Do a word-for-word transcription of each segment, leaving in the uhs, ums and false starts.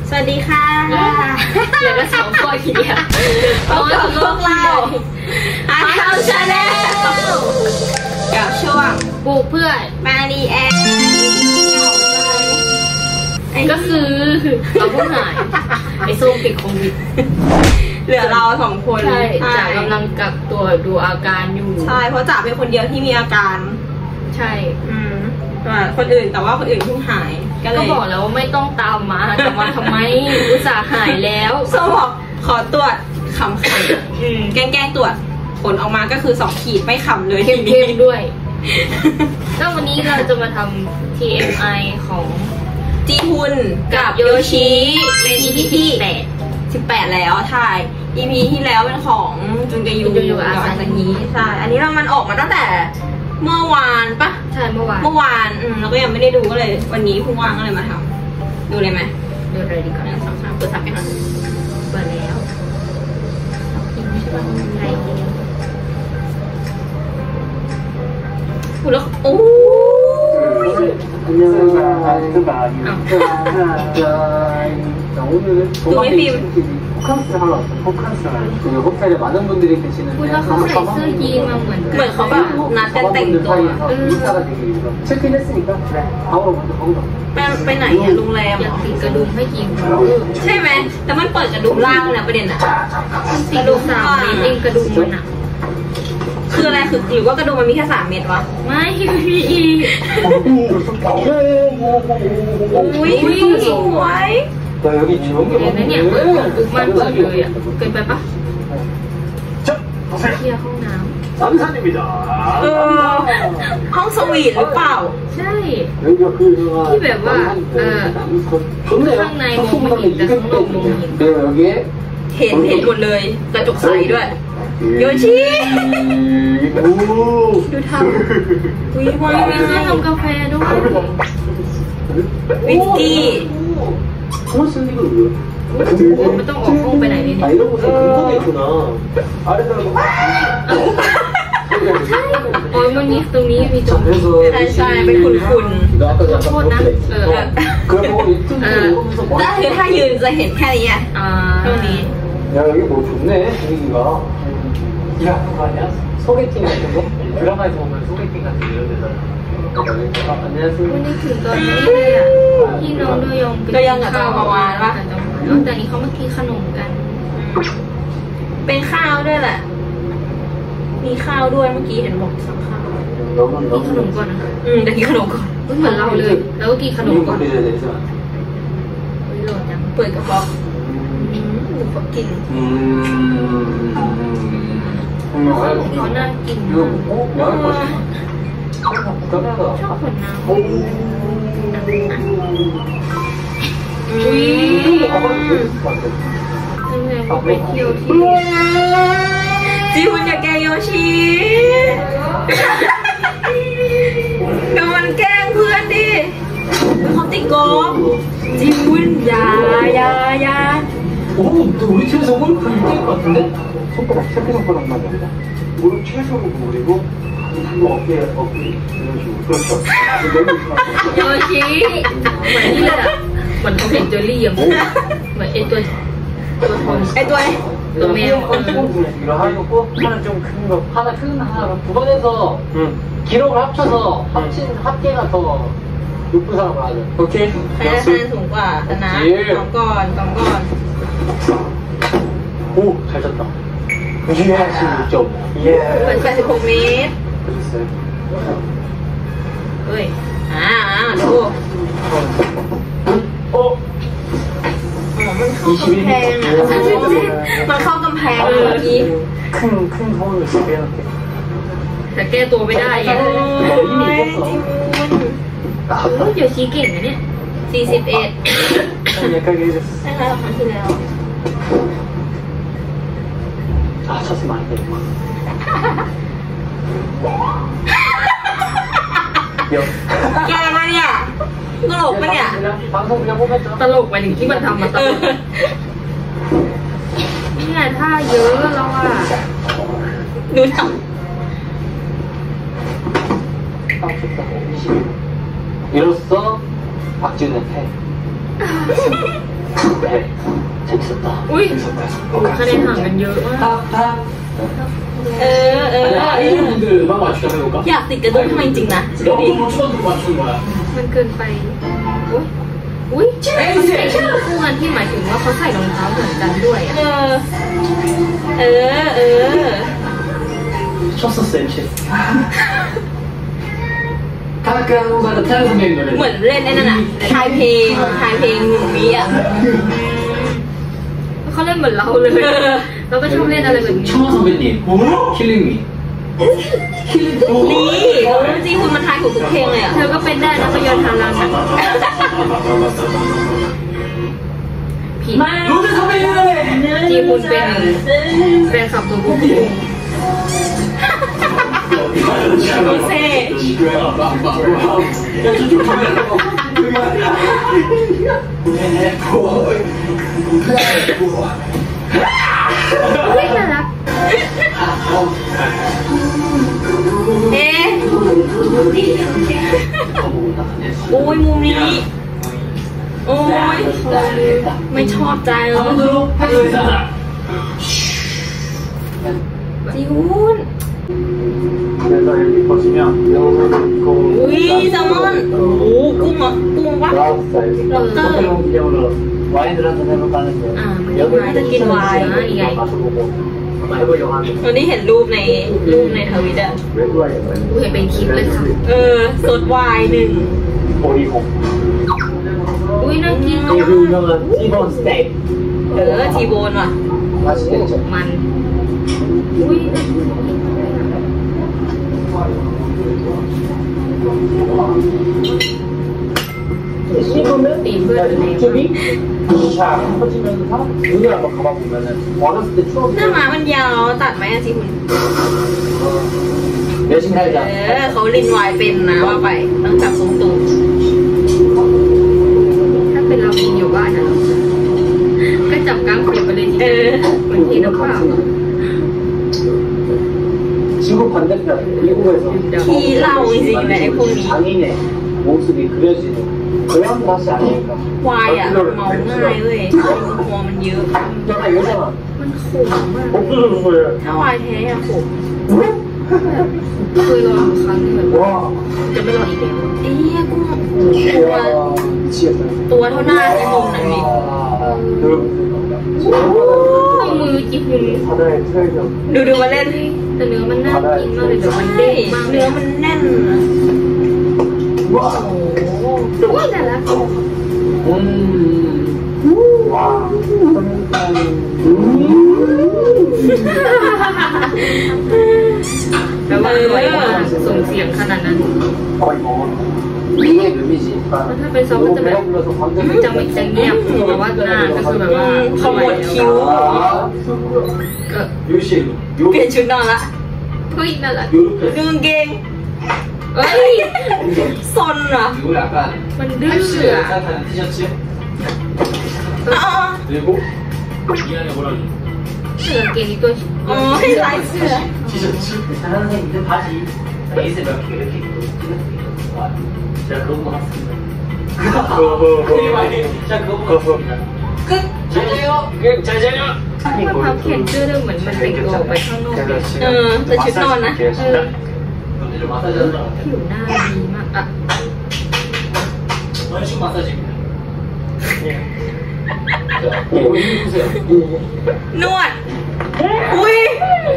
สวัสดีค่ะเหลือก็สองคนทีเดียวพบกับพวกเราอาร์ทาวชาแนลกับช่วงปลูกเพื่อนมารีแอคก็คือเราผู้หายไอส้มติดโควิดเหลือเราสองคนใช่จ่ากำลังกักตัวดูอาการอยู่ใช่เพราะจ่าเป็นคนเดียวที่มีอาการใช่อืมคนอื่นแต่ว่าคนอื่นเพิ่งหายก็เลยบอกแล้วว่าไม่ต้องตามมาแต่มาทำไมอุตส่าห์หายแล้วส้มบอกขอตรวจขำๆแกล้งๆตรวจผลออกมาก็คือสองขีดไม่ขำเลยเข้มๆด้วยก็วันนี้เราจะมาทำ ที เอ็ม ไอ ของจีฮุนกับโยชิใน อี พี ที่สิบแปดแล้วถ่าย อี พี ที่แล้วเป็นของจุนกายูกับอาซาฮิใช่อันนี้เรามันออกมาตั้งแต่เมื่อวานปะใช่เมื่อวานเมื่อวานอืมเราก็ยังไม่ได้ดูก็เลยวันนี้เพิ่งว่างก็เลยมาทำดูเลยไหมดูเลยดีกว่าหนึ่งสองสามเปิดซับไปหน่อยเปิดแล้วกินไม่ใช่ว่าไงกินพูดแล้วโอ้ดูไม่ฟิล์ม 호캉스를 하러 왔어요. 호캉스를 그 호텔에 많은 분들이 계시는데 เหมือนเขาแบบนัดกันแต่งตัว 인스타가 되게 있어. 체크인했으니까 그래. 방으로 먼저 거기서 ไปไหนอะโรงแรมอยากติดกระดุมให้กินใช่ไหมแต่มันเปิดกระดุมล่างนะประเด็นอะกระดุมสามเมตรเองกระดุมมันอะคืออะไรคือหรือว่ากระดุมมันมีแค่สามเมตรวะไม่พี่อีอุ้ยสวย 나 여기 좋은 게 많네.เนี่ยเปิดปุ๊บมันเปิดเลยอ่ะเกินไปปะเคลียร์ห้องน้ำ 남산입니다. เออห้องสวีทหรือเปล่าใช่ที่แบบว่าเออข้างในมองไม่เห็นแต่ข้างนอกมองเห็น 네 여기에 เห็นเห็นหมดเลยกระจกใสด้วยโยชิดูทำอุ้ยว้าวมีให้ทำกาแฟด้วยวิสกี้ไม่ต้องออกห้องไปไหนนี่ 아 이런 곳에 금고도 있구나. 아래다가 ใช่โอ้ยมันนี้ตรงนี้มีตรงนี้ใช่ใช่เป็นคุณคุณโทษนะเออ 그래 보고 유튜브에 오면서 ก็คือถ้ายืนจะเห็นแค่นี้อ่ะตรงนี้ 야 여기 뭐 좋네 분위기가. 일하는 거 아니야? 소개팅 같은 거? 드라마에서 보면 소개팅 같은 거 이런 데서. วันนี้ถึงตอนนี้เลยอ่ะที่น้องโดยองโดยองกับจองมาวานวะแล้วแต่นี้เขามากินขนมกันเป็นข้าวด้วยแหละมีข้าวด้วยเมื่อกี้เห็นบอกสั่งข้าวกินขนมก่อนนะคะอืมแต่กินขนมก่อนเหมือนเราเลยแล้วก็กินขนมก่อนเปิดกระเพาะดูพอกินอืมเขาน่ากินชอบผลน้ำอุ้ยเป็นไงเขาไปเที่ยวที่จีฮุนอย่าแกล้งโยชิดูมันแกล้งเพื่อนดิเขาติดกอล์ฟจีฮุนอย่าอย่าอย่า 오, 너 우리 팀에서 골프 일 등일 것 같은데? 손가락, 새끼 손가락만 됩니다. 무릎 최소로 구부리고 뭐 어깨, 어깨 이런 식으로. 그렇죠. โยชิเหมือนนี่เลยอ่ะเหมือนเขาเห็นเจอรี่อ่ะเหมือนไอตัวตัวทองไอตัวตัวแมว 이거 하나 있고 하나 좀 큰 거. 하나 큰 하나 두 번 해서 응. 기록을 합쳐서 합친 합계가 더 높은 사람을 하자. 오케이. ใครคะแนนสูงกว่าชนะสองก่อนสองก่อน 오, 잘 쳤다. 이십육 점. 예. เปิดแปดสิบหกเมตรเฮ้ยอ่าดูโอ้มันเข้ากำแพงอ่ะมันเข้ากำแพงเมื่อกี้ 큰, 큰 허물을 빼놓게. แต่แก้ตัวไม่ได้ไงโยชิเก่งนะเนี่ยสี่สิบเอ็ด 약하게 해줬어. ใช่แล้วครั้งที่แล้ว 아, 쳤으면 안 돼. แกมาเนี่ยตลกปะเนี่ยตลกไปถึงที่มันทำมาตลกนี่ไงท่าเยอะแล้วอ่ะดูทำ 이로써 박지훈의 패. 재밌었다. อุ้ยคะแนนห่างกันเยอะมากเออเออ 아이들 분들 음악 맞추자 해볼까? อยากติดกระดุมทำไมจริงๆนะดูดิ 너무 쳐도 맞추는 거야. มันเกินไปอุ้ยอุ้ยใช่ใช่คู่กันที่หมายถึงว่าเขาใส่รองเท้าเหมือนกันด้วยเออ่ะอ เออเออ 쳤었어 엠씨. 타나카노사가 태양 선배님 노래. เหมือนเล่นไอ้นั่นน่ะทายเพลงทายเพลงหนุ่มนี้อ่ะเขาเล่นเหมือนเราเลยเราก็ชอบเล่นอะไรแบบนี้ 청아 선배님. 킬링미. นี่จริงคุณมันทายถูกทุกเพลงเลยอ่ะเธอก็เป็นได้นะพยนต์ทารันอ่ะผี 로제 선배님 노래. จีบุญเป็นแฟนคลับตัวบุญโอเซ่เฮ้ยน่ารักเอ๊ะโอ้ยมุมนี้โอ้ยไม่ชอบใจเลยจีบุญ 그래서 여기 보시면 이거 อุ้ยแซลมอนโอ้กุ้งอ่ะกุ้งวะ 브라운 스타일 소프트용 기념으로 와인을 한잔 해볼까 하는데 여기 마셔보고 한번 해보려고 하는데 วันนี้เห็นรูปในรูปในทวิตอ่ะ 왜 좋아해요? กูเห็นเป็นคลิปเลยค่ะเออสดวายหนึ่ง 보리고 อุ้ยน่ากิน 그 유명한 티본 스테이크 เออทีโบนว่ะ 맛있겠죠? มันอุ้ย 씹으면 네, 이쪽이 샥 퍼지면서 눈을 한번 감아보면은 어렸을 때 หน้า 추억이 ม้ามันยาวตัดไหมอะจีคุณ 내신 เอ 살자 อเขาลินวายเป็นนะว่าไปต้องจับทรงตูดถ้าเป็นเรากินอยู่บ้านนะก็จับกล้ามเสียบไปเลยทีเอเดียวอเหมือนกินน้ำเปล่า 지구 반대편 미국에서 ขี้เหล่าจริงๆนะไอ้พวกนี้ 장인의 모습이 그려지는 그런 맛이 아닐까 วายอ่ะเมาง่ายเว้ยแอลกอฮอล์มันเยอะ 내가 여자만 มันขมมาก 없어져서 그래 ถ้าวายแท้อะผมเคยลองครั้งนึงแบบ 와 จะไม่ลองอีกแล้วไอ้เหี้ยกุ้งตัว 와, 미치겠다 ตัวเท่าหน้าไอ้มุมนั้นนี่ 와, 여러분들 เอามือจิบมือ 바다의 트레이더 ดูดูมาเล่นแต่เนื้อมันน่ากินมากเลยแต่มันเด้เด้งมากเนื้อมันแน่นนะ 와 อุ้ยแต่ละ 음. 와. แต่ว่าอร่อยมากส่งเสียงขนาดนั้น 거의 뭐 이게 묘미지. ถ้าเป็นซอสก็จะแบบมันจะไม่จะเงียบแต่ว่าหน้าก็คือแบบว่าขมวดคิ้วก็ 요시 เปลี่ยนชุดนอนละเฮ้ยน่ารักดู 요렇게 กางเกงเอ้ยซนอ่ะ 이거 약간 มันดื้อเสือ 생각하는 티셔츠 อ๋อ 그리고 이 안에 뭐라 그러지? เสือเกงนี้ตัวอ๋อให้ลายเสื้อ 티셔츠 잘하는 애 있는 바지 레이스 몇 개 이렇게 입고 와, 제가 그거 보고 왔습니다. 되게 많이 제가 그거 보고 왔습니다. 끝! 잘 자요! 잘 자요! มะพร้าวเขียนชื่อเรื่องเหมือนมันเป็นโกไปข้างนอกเลยเออแต่ชุดนอนนะ 오늘 좀 마사지 하는 거 같아요. ผิวหน้าดีมากอ่ะ 원식 마사지입니다. 자, 이거 보세요. นวด อุ้ย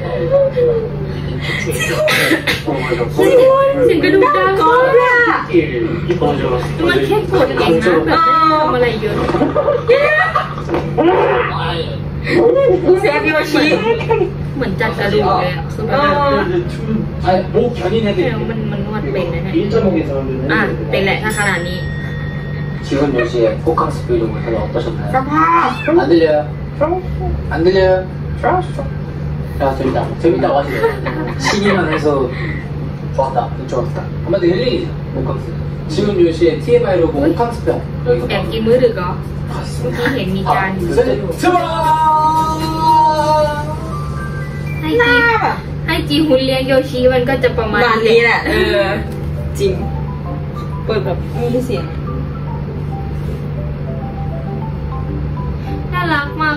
어, เสียงกระดูกดาวกอบล่ะ 이뻐져. มันแค่กดเองนะแบบไม่ทำอะไรเยอะเซฟโยชิเหมือนจัดกระดูกเลยอ่ะคือแบบ 아니, 목 견인 แต่ 해드릴게요. มันมันนวดเป็นนะเนี่ย 일 점 오 개 사람들은 อ่ะเป็นแหละถ้าขนาดนี้ 지금 몇 시에 호캉스 브이로그 다들 어떠셨나요? สภาพ 안 들려요? 안 들려요? 야 재밌다 재밌다고 하시네요 시기만 해서 좋았다 좋았다 한마디 힐링이죠 호캉스 지금 몇 시에 티엠아이로 보 호캉스 편 여기서 แอบกินมื้อดึกเหรอเมื่อกี้เห็นมีจานอยู่ 셋 스마 ให้หน้าจีแบบให้จีฮุนเลี้ยงโยชิมันก็จะประมาณบานนี้แหละ เออ จริง เปิดแบบไม่มีเสียง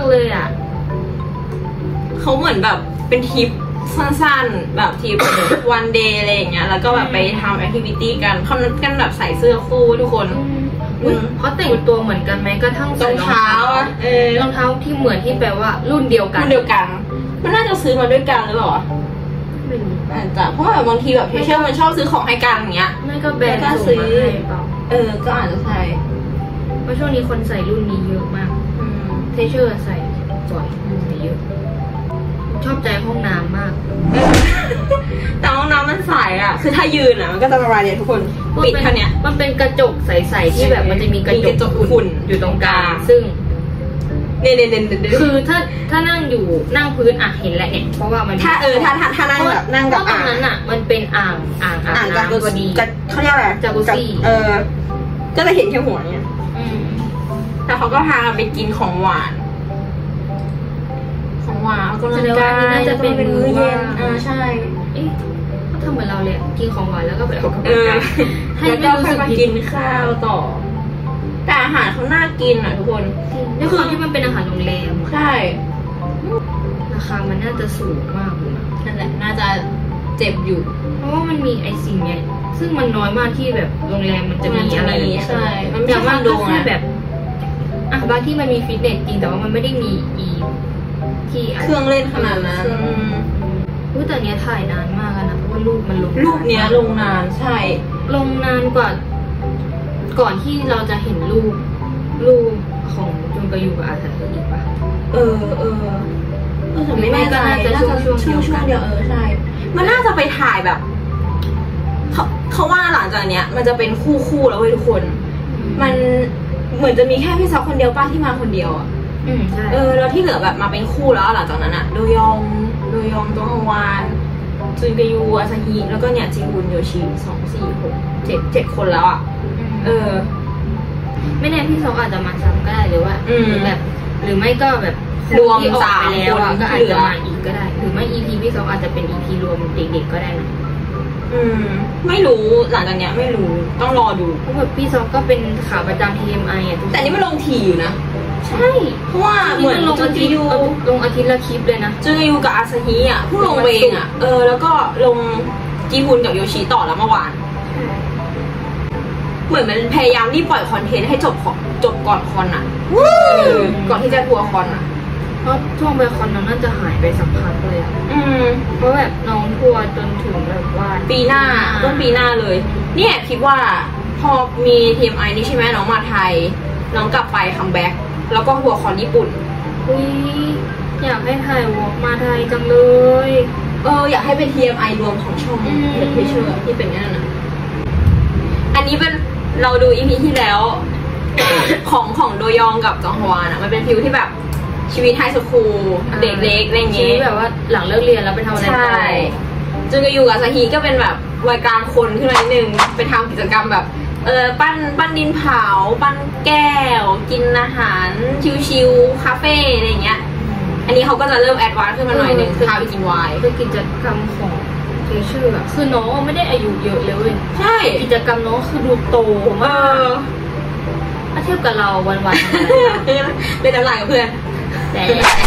เลยอ่ะเขาเหมือนแบบเป็นทริปสั้นๆแบบทริป วันเดย์อะไรอย่างเงี้ยแล้วก็แบบไปทำแอคทิวิตี้กันเขานัดกันแบบใส่เสื้อคู่ทุกคนเขาแต่งตัวเหมือนกันไหมก็ทั้งใส่รองเท้าเออรองเท้าที่เหมือนที่แปลว่ารุ่นเดียวกันรุ่นเดียวกันมันน่าจะซื้อมาด้วยกันหรือเปล่าไม่รู้อาจจะเพราะแบบบางทีแบบเทเชอร์มันชอบซื้อของให้กันอย่างเงี้ยไม่ก็แบรนด์ส่งมาให้เปล่าเออก็อาจจะใช่เพราะช่วงนี้คนใส่รุ่นนี้เยอะมากเทเชอร์ใส่บ่อยใส่เยอะชอบใจห้องน้ำมากแต่ห้องน้ำมันใสอ่ะคือถ้ายืนอ่ะมันก็จะประมาณนี้ทุกคนปิดแค่นี้มันเป็นกระจกใสๆที่แบบมันจะมีกระจกฝุ่นอยู่ตรงกลางซึ่งเนี่ยเนี่ยเนี่ยคือถ้าถ้านั่งอยู่นั่งพื้นอ่ะเห็นแหละเนี่ยเพราะว่ามันถ้าเออถ้าถ้าถ้านั่งแบบนั่งกับอ่างนั้นอ่ะมันเป็นอ่างอ่างอ่างน้ำพอดีเขาเรียกอะไรจากุซี่เออก็จะเห็นแค่หัวเนี่ยแต่เขาก็พากันไปกินของหวานของหวานก็เลยว่าน่าจะเป็นมื้อเย็นอ่าใช่เอ๊ะก็ทำเหมือนเราเลยกินของหวานแล้วก็ไปออกกำลังกายให้ไม่รู้สึกกินข้าวต่อแต่อาหารเขาน่ากินอ่ะทุกคนด้วยความที่มันเป็นอาหารโรงแรมใช่ราคามันน่าจะสูงมากเลยนั่นแหละน่าจะเจ็บอยู่เพราะว่ามันมีไอสิ่งเนี้ยซึ่งมันน้อยมากที่แบบโรงแรมมันจะมีอะไรใช่มันอย่างมากก็แค่แบบอ่ะบางที่มันมีฟิตเนสจริงแต่ว่ามันไม่ได้มีอีที่เครื่องเล่นขนาดนั้นอุ้ยแต่เนี้ยถ่ายนานมากนะเพราะว่ารูปมันลงรูปเนี้ยลงนานใช่ลงนานกว่าก่อนที่เราจะเห็นรูปรูปของจุนกายูกับอาซาฮิอีกป่ะเออเออเออแต่ไม่แน่ใจน่าจะช่วงช่วงช่วงเดียวเออใช่มันน่าจะไปถ่ายแบบเขาเขาว่าหลังจากเนี้ยมันจะเป็นคู่คู่แล้วเว้ยทุกคนมันเหมือนจะมีแค่พี่สาวคนเดียวป้าที่มาคนเดียวอ่ะเออแล้วที่เหลือแบบมาเป็นคู่แล้วหลังจากนั้นอ่ะโดยองโดยองจงฮวานจุนกายูอาซาฮิแล้วก็เนี่ยจีฮุนโยชิสองสี่หกเจ็ดเจ็ดคนแล้วอ่ะเออไม่แน่พี่ซอกอาจจะมาซ้ำก็ได้หรือว่าหรือแบบหรือไม่ก็แบบรวมสามคนก็อาจจะมาอีกก็ได้หรือไม่ อี พี พี่ซอกอาจจะเป็น อี พี รวมเด็กๆก็ได้นะอืมไม่รู้หลังจากเนี้ยไม่รู้ต้องรอดูเพราะแบบพี่ซอกก็เป็นข่าวประจำ ที เอ็ม ไอ อ่ะแต่นี่มันลงทีอยู่นะใช่เพราะว่าเหมือนลงอาทิตย์ลงอาทิตย์ละคลิปเลยนะจูยูกับอาซาฮิอ่ะเพิ่งลงเองอ่ะเออแล้วก็ลงจีฮุนกับโยชิต่อแล้วเมื่อวานเหมือนมันพยายามรีบปล่อยคอนเทนต์ให้จบจบก่อนคอนอ่ะก่อนที่จะทัวร์คอนอ่ะเพราะช่วงไปคอนน้องน่าจะหายไปสักพักเลยอ่ะเพราะแบบน้องทัวร์จนถึงแบบว่าปีหน้าต้นปีหน้าเลยเนี่ยคิดว่าพอมีทีมไอนี่ใช่ไหมน้องมาไทยน้องกลับไปคัมแบ็กแล้วก็ทัวร์คอนญี่ปุ่นอุ้ยอยากให้ถ่ายวอล์กมาไทยจังเลยเอออยากให้เป็น ที เอ็ม ไอ รวมของช่องเด็กเพเชอร์ที่เป็นนั่นน่ะอันนี้เป็นเราดู อี พี ที่แล้ว ของของโดยองกับจองฮวานอ่ะมันเป็นฟิลที่แบบชีวิตไฮสคูลเด็กเล็กอะไรอย่างเงี้ยแบบว่าหลังเลิกเรียนแล้วไปทำอะไรต่อจุนกายูกับซาฮิก็เป็นแบบวัยกลางคนขึ้นมานิดนึงไปทำกิจกรรมแบบเออปั้นปั้นดินเผาปั้นแก้วกินอาหารชิวๆคาเฟ่อะไรอย่างเงี้ยอันนี้เขาก็จะเริ่มแอดวานซ์ขึ้นมาหน่อยนึงพาไปกินไวน์คือกิจกรรมของเทเชอร์อะคือน้องไม่ได้อายุเยอะเลยเว้ยใช่กิจกรรมน้องคือดูโตมากถ้าเทียบกับเราวันๆทำอะไรเป็นน้ำลายกับเพื่อนแต่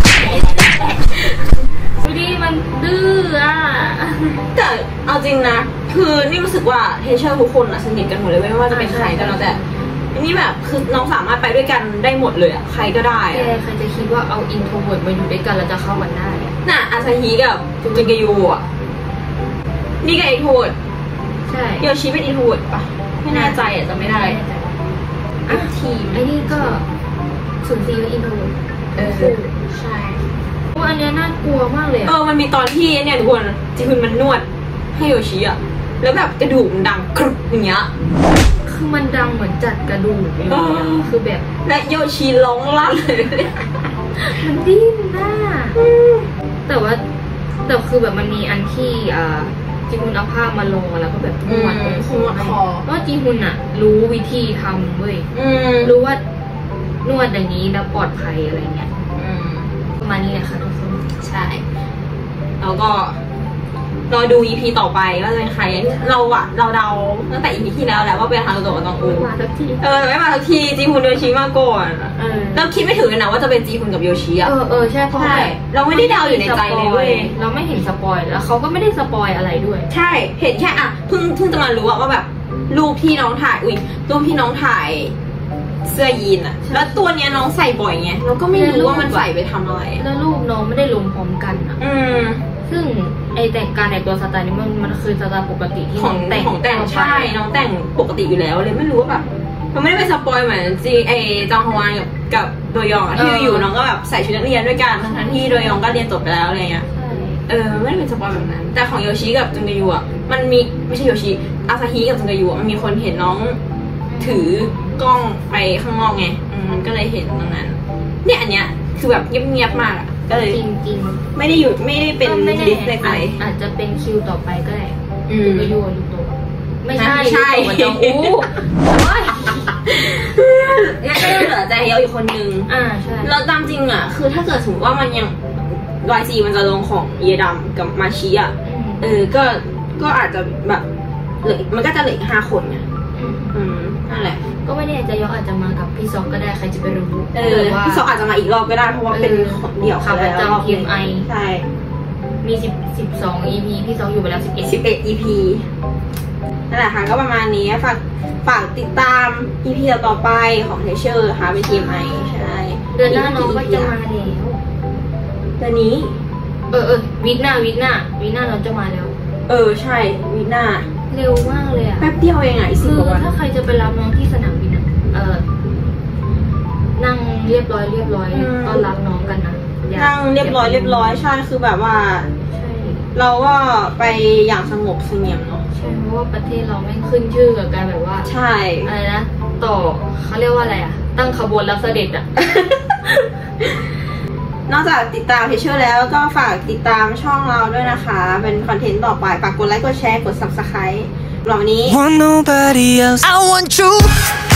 ดูดิมันดื้ออ่ะแต่เอาจริงนะคือนี่รู้สึกว่าเทเชอร์ทุกคนอะสนิทกันหมดเลยไม่ว่าจะเป็นใครก็แล้วแต่นี่แบบคือน้องสามารถไปด้วยกันได้หมดเลยอะใครก็ได้อะใครจะคิดว่าเอาอินโทรเวิร์ตมาอยู่ด้วยกันแล้วจะเข้ากันได้น่ะอาซาฮิกับจุนกายูอะนี่ก็เอ็กโทรเวิร์ตใช่โยชิเป็นอินโทรเวิร์ตปะไม่แน่ใจอะจะไม่ได้อ่ะทีไอ้นี่ก็ส่วนซีก็อินโทรเวิร์ตเออใช่ว่าอันนี้น่ากลัวมากเลยเออมันมีตอนที่เนี่ยทุกคนจิฮุนมันนวดให้โยชิอะแล้วแบบกระดูกมันดังกรุบอย่างเงี้ยคือมันดังเหมือนจัดกระดูกเลยคือแบบและโยชิร้องลั่นเลยมันดิ้นหน้าแต่ว่าแต่คือแบบมันมีอันที่อ่าจีฮุนเอาผ้ามาลงแล้วก็แบบนวดนวดคอเพราะจีฮุนอะรู้วิธีทำเว้ยรู้ว่านวดอย่างนี้แล้วปลอดภัยอะไรเงี้ยประมาณนี้แหละค่ะทุกคนใช่แล้วก็รอดู อี พี ต่อไปว่าจะเป็นใครเราอะเราเดาตั้งแต่ อี พี ที่แล้วแหละว่าเป็นฮารุโตะกับตองอูมาสักทีเออไม่มาสักทีจีฮุนโดชิมาก่อนเออเราคิดไม่ถึงนะว่าจะเป็นจีฮุนกับโยชิอะเออเออใช่เพราะใช่เราไม่ได้เดาอยู่ในใจเลยเว้ยเราไม่เห็นสปอยแล้วเขาก็ไม่ได้สปอยอะไรด้วยใช่เห็นแค่อะเพิ่งเพิ่งจะมารู้ว่าแบบรูปที่น้องถ่ายอุ้ยรูปที่น้องถ่ายเสื้อยีนอะแล้วตัวเนี้ยน้องใส่บ่อยไงเราก็ไม่รู้ว่ามันใส่ไปทำอะไรอะแล้วรูปน้องไม่ได้ลงพร้อมกันอะอืมซึ่งไอแต่งการแต่งตัวสไตล์นี้มันมันคือสไตล์ปกติที่ของน้องแต่งของแต่งใช่น้องแต่งปกติอยู่แล้วเลยไม่รู้ว่าแบบมันไม่ได้เป็นสปอยเหมือนจีเอจองฮวานกับกับโดยองอะที่อยู่น้องก็แบบใส่ชุดนักเรียนด้วยกันทั้งที่โดยองก็เรียนจบไปแล้วอะไรเงี้ยใช่เออไม่ได้เป็นสปอยแบบนั้นแต่ของโยชิกับจุงกายูอ่ะมันมีไม่ใช่โยชิอาซาฮิกับจุงกายูมันมีคนเห็นน้องถือกล้องไปข้างนอกไงอืมก็เลยเห็นตรงนั้นเนี่ยอันเนี้ยคือแบบเงียบๆมากอ่ะก็เลยจริงจริงไม่ได้อยู่ไม่ได้เป็นไม่ได้ดิสเพลย์อะไรอาจจะเป็นคิวต่อไปก็ได้อืมยูก็ยูยูโตะไม่ใช่ไม่ใช่ยูโตะมันจองอู้โอ้ยงั้นก็เหลือใจเฮียวอีกคนนึงอ่าใช่แล้วตามจริงอ่ะคือถ้าเกิดสมมติว่ามันยัง วาย ซี มันจะลงของเยดำกับมาชิอ่ะอืมเออก็ก็อาจจะแบบเหลือมันก็จะเหลืออีกห้าคนไงอืมอืมนั่นแหละก็ไม่แน่ใจยออาจจะมากับพี่ซอกก็ได้ใครจะไปรู้เออแต่ว่าพี่ซออาจจะมาอีกรอบก็ได้เพราะว่าเป็นคนเดี่ยวขาประจำทีมไอใช่มีสิบสิบสองอีพีพี่ซอกอยู่ไปแล้วสิบเอ็ดสิบเอ็ด อี พี นั่นแหละค่ะก็ประมาณนี้ฝากฝากติดตาม อี พี ต่อไปของเทเชอร์ค่ะเป็นทีมไอใช่เดือนหน้าน้องก็จะมาแล้วเดือนนี้เออเออวีคหน้าวีคหน้าวีคหน้าน้องจะมาแล้วเออใช่วีคหน้าเร็วมากเลยอ่ะแป๊บเดียวเองอ่ะอีกสิคืบอกว่าวันถ้าใครจะไปรับน้องที่สนามบินอะเออนั่งเรียบร้อยเรียบร้อยต้อนรับน้องกันนะอย่านั่งเรียบร้อยเรียบร้อยใช่คือแบบว่าใช่เราก็ไปอย่างสงบเสงี่ยมเนาะใช่เพราะว่าประเทศเราไม่ขึ้นชื่อกับการแบบว่าใช่อะไรนะต่อเขาเรียกว่าอะไรอ่ะ ตั้งขบวนรับเสด็จอ่ะนอกจากติดตามเทเชอร์แล้วก็ฝากติดตามช่องเราด้วยนะคะ เป็นคอนเทนต์ต่อไปฝากกดไลค์กดแชร์กด ซับสไครบ์ วันนี้ Want nobody else. I want you.